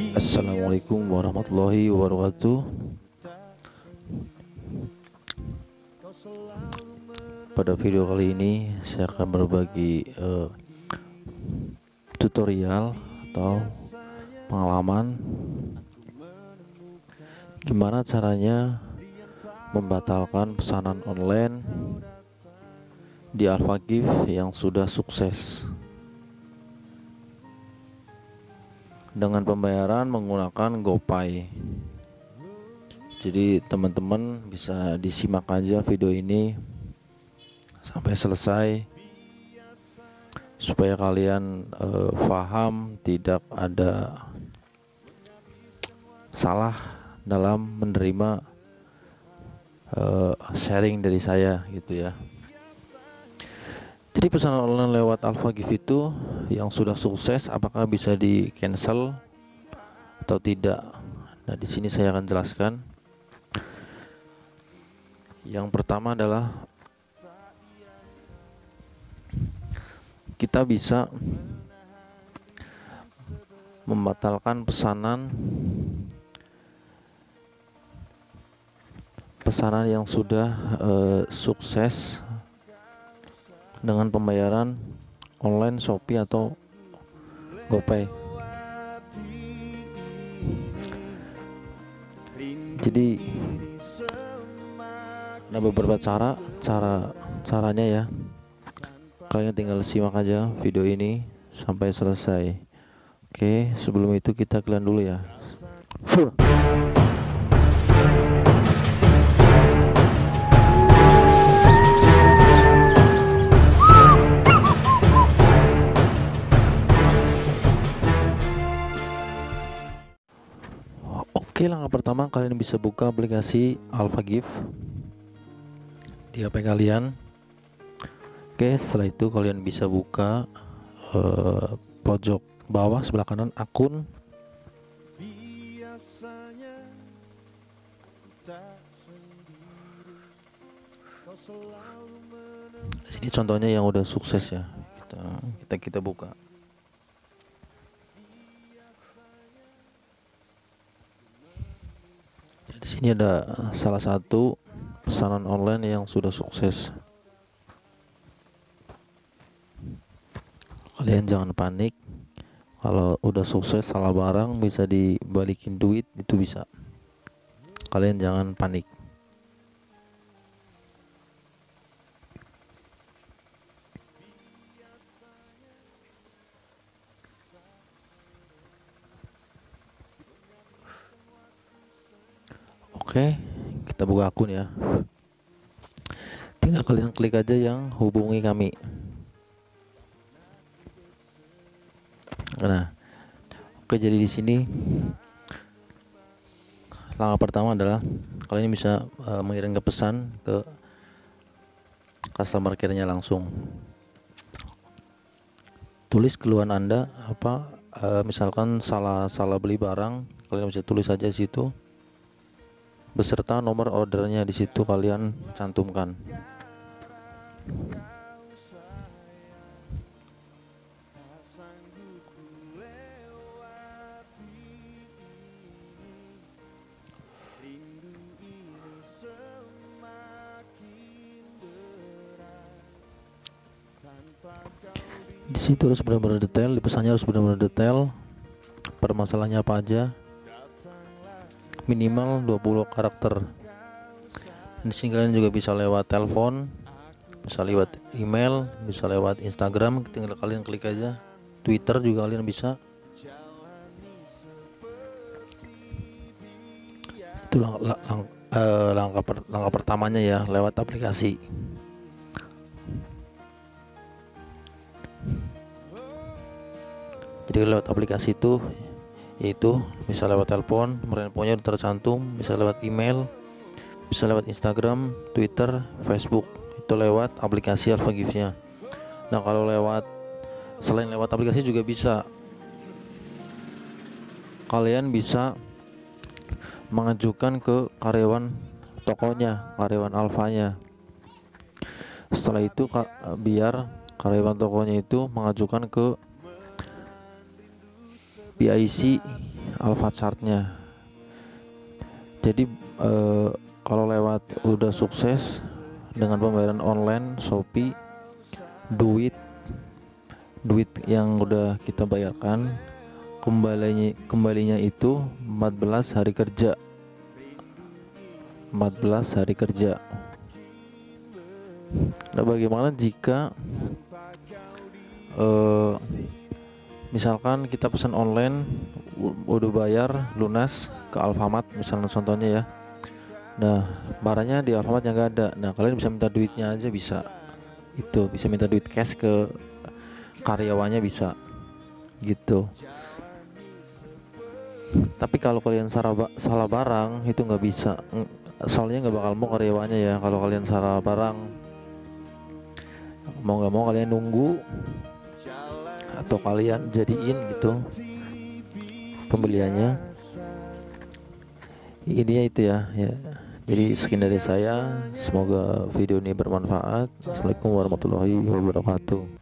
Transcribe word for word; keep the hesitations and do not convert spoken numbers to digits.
Assalamualaikum warahmatullahi wabarakatuh. Pada video kali ini saya akan berbagi uh, tutorial atau pengalaman gimana caranya membatalkan pesanan online di AlphaGift yang sudah sukses dengan pembayaran menggunakan GoPay. Jadi teman-teman bisa disimak aja video ini sampai selesai supaya kalian eh, paham, tidak ada salah dalam menerima eh, sharing dari saya gitu ya. Jadi pesanan online lewat AlphaGift itu yang sudah sukses apakah bisa di cancel atau tidak? Nah, di sini saya akan jelaskan. Yang pertama adalah kita bisa membatalkan pesanan pesanan yang sudah uh, sukses dengan pembayaran online Shopee atau GoPay. Jadi ada beberapa cara cara caranya ya. Kalian tinggal simak aja video ini sampai selesai. Oke, sebelum itu kita kalian dulu ya. Fuh. Oke, langkah pertama kalian bisa buka aplikasi AlphaGift di H P kalian. Oke, setelah itu kalian bisa buka uh, pojok bawah sebelah kanan akun. Di sini contohnya yang udah sukses ya. Kita kita, kita buka. Di sini ada salah satu pesanan online yang sudah sukses. Kalian jangan panik. Kalau udah sukses salah barang bisa dibalikin duit, itu bisa. Kalian jangan panik. Oke, kita buka akun ya. Tinggal kalian klik aja yang hubungi kami. Nah, oke, jadi di sini langkah pertama adalah kalian bisa uh, mengirim ke pesan ke customer care-nya langsung. Tulis keluhan Anda apa, uh, misalkan salah salah beli barang, kalian bisa tulis aja di situ. Beserta nomor ordernya di situ kalian cantumkan. Di situ harus benar-benar detail, di pesannya harus benar-benar detail. Permasalahannya apa aja? Minimal dua puluh karakter. Di sini kalian juga bisa lewat telepon, bisa lewat email, bisa lewat Instagram, tinggal kalian klik aja. Twitter juga kalian bisa. Itu lang lang lang uh, langkah per langkah pertamanya ya, lewat aplikasi. Jadi lewat aplikasi itu yaitu bisa lewat telepon, handphonenya tercantum, bisa lewat email, bisa lewat Instagram, Twitter, Facebook. Itu lewat aplikasi AlphaGift-nya. Nah, kalau lewat selain lewat aplikasi juga bisa. Kalian bisa mengajukan ke karyawan tokonya, karyawan Alphanya. Setelah itu biar karyawan tokonya itu mengajukan ke P I C Alfacart-nya. Jadi eh, kalau lewat udah sukses dengan pembayaran online Shopee, duit duit yang udah kita bayarkan kembalinya kembalinya itu empat belas hari kerja. empat belas hari kerja. Nah, bagaimana jika eh, misalkan kita pesan online udah bayar lunas ke Alfamart misalnya contohnya ya. Nah, barangnya di Alfamart yang gak ada. Nah, kalian bisa minta duitnya aja bisa. Itu bisa minta duit cash ke karyawannya bisa. Gitu. Tapi kalau kalian salah, salah barang itu nggak bisa. Soalnya nggak bakal mau karyawannya ya kalau kalian salah barang. Mau nggak mau kalian nunggu atau kalian jadiin gitu pembeliannya. Intinya itu ya, ya. Jadi sekian dari saya. Semoga video ini bermanfaat. Assalamualaikum warahmatullahi wabarakatuh.